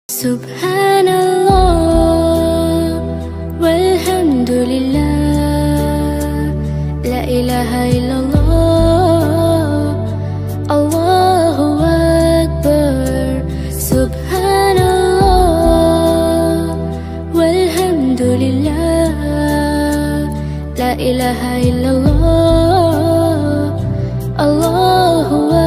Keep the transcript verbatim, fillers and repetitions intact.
Subhanallah walhamdulillah, la ilaha illallah, Allahu akbar. Subhanallah walhamdulillah, la ilaha illallah, Allahu akbar.